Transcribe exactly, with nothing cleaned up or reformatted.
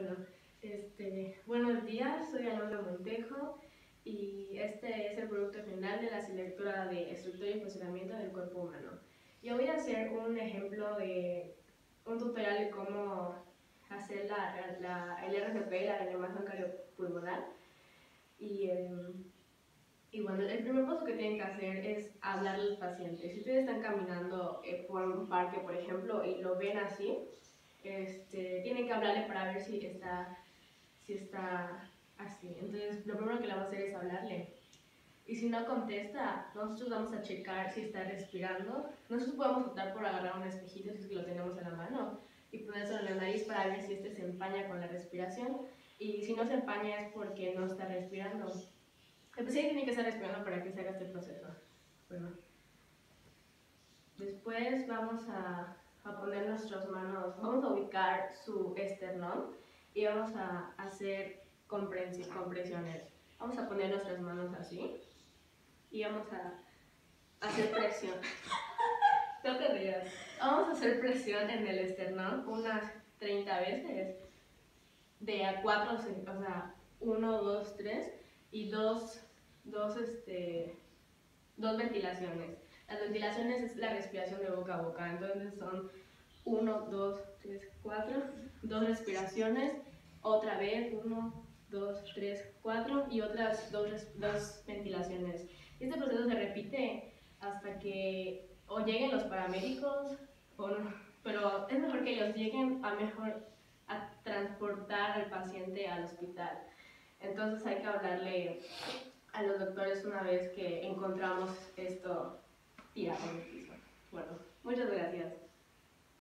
Bueno, este, buenos días, soy Alondra Montejo y este es el producto final de la lectura de estructura y funcionamiento del cuerpo humano. Yo voy a hacer un ejemplo de un tutorial de cómo hacer la, la, el R C P, la reanimación cardiopulmonar. Y, eh, y bueno, el primer paso que tienen que hacer es hablarle al paciente. Si ustedes están caminando eh, por un parque, por ejemplo, y lo ven así, este, tienen que hablarle para ver si está, si está así. Entonces, lo primero que le vamos a hacer es hablarle. Y si no contesta, nosotros vamos a checar si está respirando. Nosotros podemos optar por agarrar un espejito si es que lo tenemos en la mano y ponerlo en la nariz para ver si este se empaña con la respiración. Y si no se empaña es porque no está respirando. El paciente tiene que estar respirando para que se haga este proceso. Bueno. Después vamos a, a poner nuestras manos, vamos a ubicar su esternón y vamos a hacer compresiones. Vamos a poner nuestras manos así y vamos a hacer presión. No te rías. Vamos a hacer presión en el esternón unas treinta veces. De a cuatro, o sea, uno, dos, tres y dos, dos, este, dos ventilaciones. Las ventilaciones es la respiración de boca a boca, entonces son uno, dos, tres, cuatro, dos respiraciones, otra vez uno, dos, tres, cuatro y otras dos, dos ventilaciones. Este proceso se repite hasta que o lleguen los paramédicos o no, pero es mejor que ellos lleguen a mejor a transportar al paciente al hospital. Entonces hay que hablarle a los doctores una vez que encontramos esto tirado en el piso. Bueno, muchas gracias.